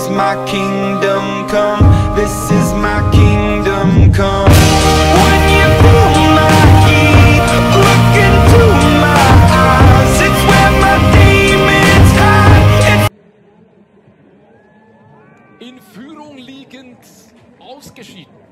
is my kingdom come. This is my kingdom come. When you feel my heat, look into my eyes. It's where my demons hide. In Führung liegend ausgeschieden.